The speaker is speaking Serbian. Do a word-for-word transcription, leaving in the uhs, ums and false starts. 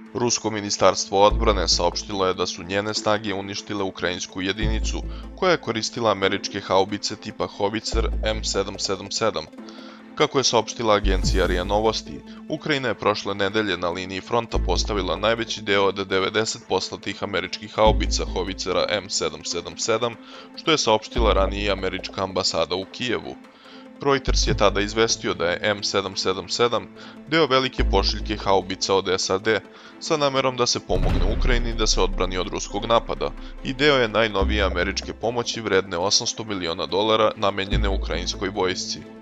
Rusko ministarstvo odbrane saopštilo je da su njene snage uništile ukrajinsku jedinicu koja je koristila američke haubice tipa Hovicer M sedam sedam sedam. Kako je saopštila agencija R I A Novosti, Ukrajina je prošle nedelje na liniji fronta postavila najveći deo od devedeset posto tih američkih haubica Hovicera M sedam sedam sedam, što je saopštila ranije i američka ambasada u Kijevu. Reuters je tada izvestio da je M sedam sedam sedam deo velike pošiljke haubica od S A D sa namerom da se pomogne Ukrajini da se odbrani od ruskog napada i deo je najnovije američke pomoći vredne osamsto miliona dolara namenjene ukrajinskoj vojsci.